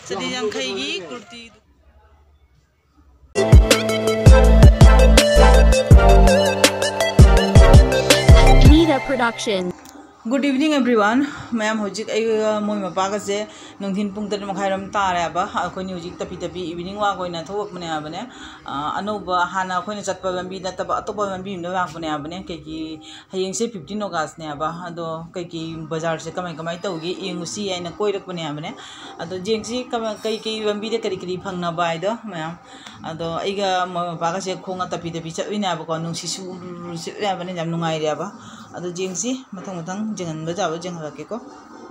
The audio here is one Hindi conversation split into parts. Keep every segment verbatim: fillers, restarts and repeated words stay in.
चली यांखैगी कुर्ती Production. Good evening everyone. Ma'am होजिक आई मोई मपाग से नंगथिन पुंग तरह मखाइरम तारे अब अखोनी होजिक तपी तपी इवनिंग वाक होइना थोक मने आबने अनोबा हाना अखोनी चटपा लंबी नतबा अतोपा लंबी न वाक मने आबने केकी हयेंग से fifteen August ने अब अदो केकी बाजार से कमाई कमाई तौगी येंगुसी आइना कोइरक मने आबने अदो जेंगसी कई कई लंबी दे करी करी फंगना बाइदो मैम अदो आइगा मोई मपाग से खोंगा तपी तपी चटविना अब को नुंसिसु आबने जाम नुंगाइरे अब अदो जेंगसी मथंग मथंग जेंगन बजाबो जेंगलके को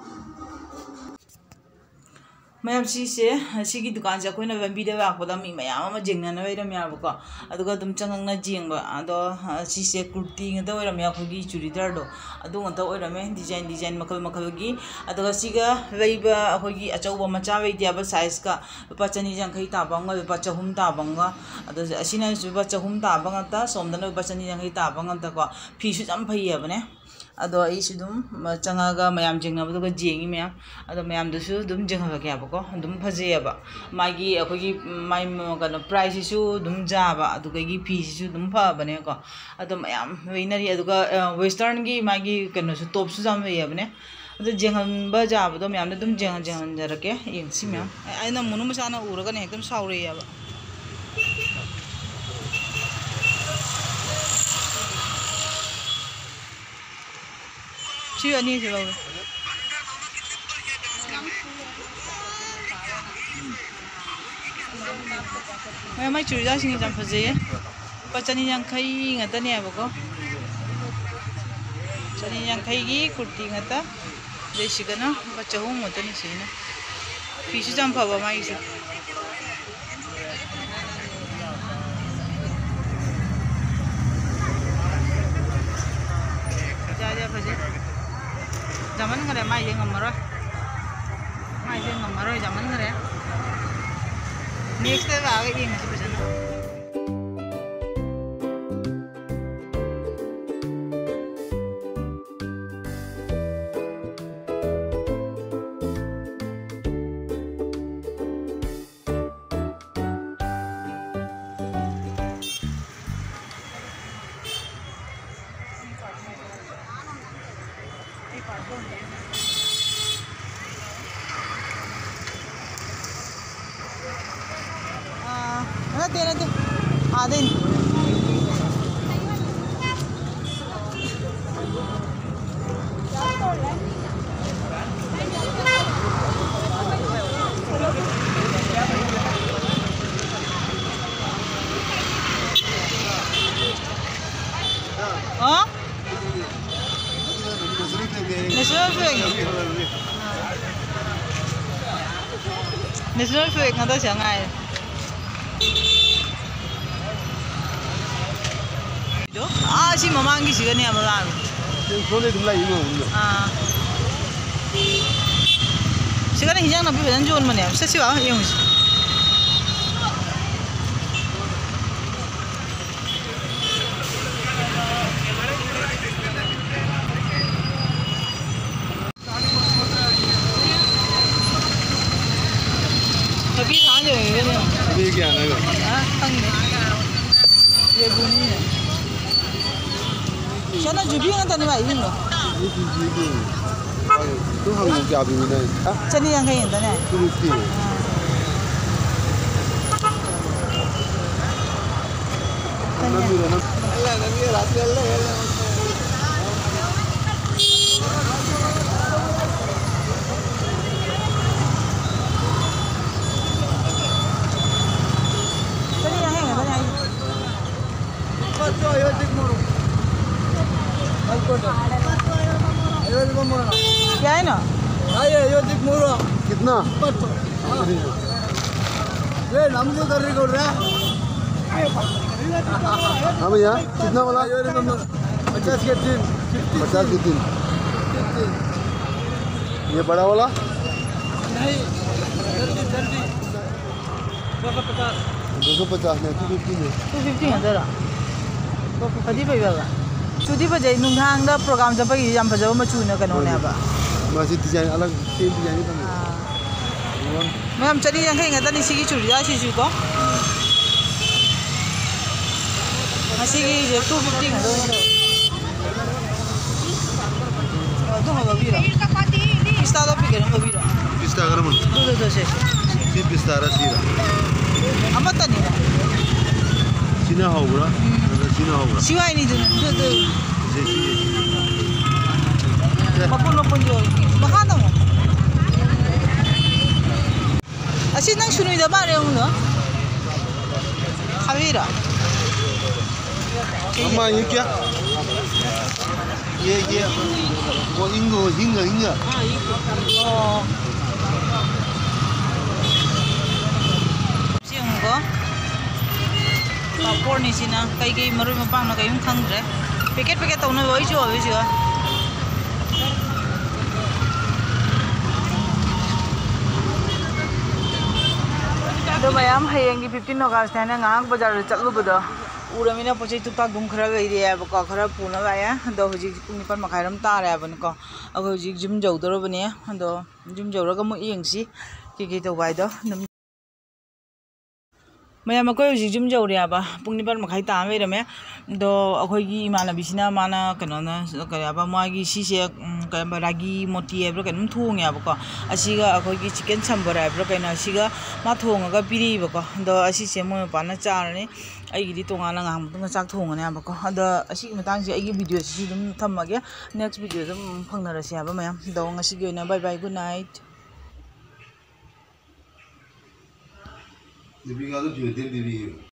मैम सीसे सिगी दुकान से कोइना लंबीदा लाकपदा मी मयाम अमा जेंगना लैरम याबको अदुगा दुम चंगना जेंगबा अदो सीसे kurti ngata oiram ya khogi churidar do adu ngata oirame design design makal makal gi aduga siga leiba khogi achauba macha weidiaba size ka lupa chani jangkhai ta banga lupa chahum ta banga adu asina lupa chahum ta banga ta somdana lupa chani jangkhai ta banga ta ko phi su jam phai yabane ado ai sudum changaga mayam jingna buga jengi mayam ado mayam dusu dum jingha ga yabako dum phaje aba magi akogi mai kana price su dum jaba aduga gi phi su dum pha bane ko ado mayam weinari aduga western gi magi kana su top su jam yabane ado jenghan ba jaba do mayam dum jenghan jenghan jarake yengsi mayam aina munu masana uraga ne ekdam saure yaba सी अनि से बाबू मैं मैं चुरीदा सिंग जम फजे पचनी यांखई ngata ne abako chani यांखई gi kurti ngata desigana bachahum ngata ni sina fisu jam phaba mai se ja ja fजे zaman ngare mai je ngamaro mai je ngamaro zaman ngare next day aage ye mujhe bajana तेरे ते आधे हाँ नेशनल फ्लैग नेशनल फ्लैग ना तो चंगाई ah si mamangi si gani amalan sole dum lai mo ah sigana hijang na bidan jon mane sa si wa yung अभी कहाँ जाएंगे अभी क्या है हाँ तंग ये बुनी है चना जुबी ना तने भाई इन लो ये जुबी तो हम लोग क्या भी नहीं हाँ चनी यहाँ कहीं तने कुरुती नमी ना अल्लाह नमी रात में अल्लाह चनी यहाँ है तने बच्चों ये दिख मोरो क्या है ना आये यो दिख मोरो कितना ये नाम जो कर रही कर रहा हाँ भैया कितना वाला पचास के तीन पचास के तीन ये बड़ा वाला नहीं दो सौ पचास दो सौ पचास नहीं टू फिफ्टी है टू फिफ्टी है जरा फजी पे वाला चुदी बजे नुंघांग दा प्रोग्राम जब की जाम फजब मचू न कनो ने बा मस्जिद डिजाइन अलग सेम डिजाइन बने मैम चनी यांखें ngata ni sigi churi da si ko masigi je two fifty ngado do ha babira pista do pigere babira pista garam do do do se si pista ra sira amata ni sina hobra sina hobra siwai ni do do do je si mapun mapun jo bahana mo Asin nang sunod na ba rin mo? Kawira. Amma ये क्या? ये ये वो इंगो हिंगा हिंगा. Ah, इंगो. Oh. Siyunggo. Papor ni sina kay kay maroy mapang na kayong kangre. Piket-piket taw na boy jo abi siya. तो मैम हयेंगी fifteen August है ना गांग बाजार चलुबदो उरमिना पोचै तुपा गुम खरा गइरे अब क खरा पुना गाया दो हुजि निपन मखाइरम तारे अब नको अब हुजि जिम जौदरो बने दो जिम जौरगा मु येंगसी के के तो बाइदो मैम अखोय हुजि जिम जौरे अब पुंग निपन मखाइ ता मेरमे दो अखोयगी इमानबिसिना माना कनोना कयाबा मागी सिसे कयम रागी मोती एब्रो कनम थोंगे अब को असिगा अखोयगी चिकन सांबर एब्रो कना असिगा मा थोंगा पिरिबको दो असिसे मो पाना चारने अइगिदि तोंगाना गाम तुंग चाक थोंगने अब को अद असि मतांग से अइगी वीडियो सि दुम थमगे नेक्स्ट वीडियो दुम फंगनरसि अब मैम दो ngasi गोइना bye bye good night Dibigado de oitenta e